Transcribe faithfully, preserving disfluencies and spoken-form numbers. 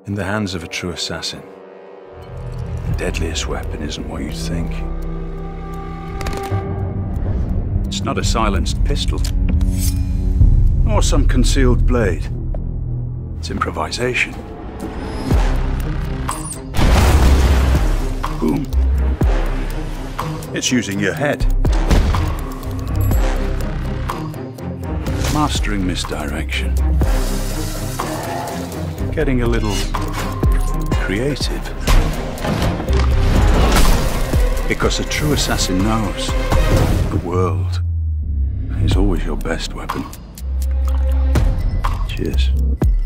In the hands of a true assassin, the deadliest weapon isn't what you'd think. It's not a silenced pistol, or some concealed blade. It's improvisation. Boom. It's using your head. Mastering misdirection. Getting a little creative. Because a true assassin knows the world is always your best weapon. Cheers.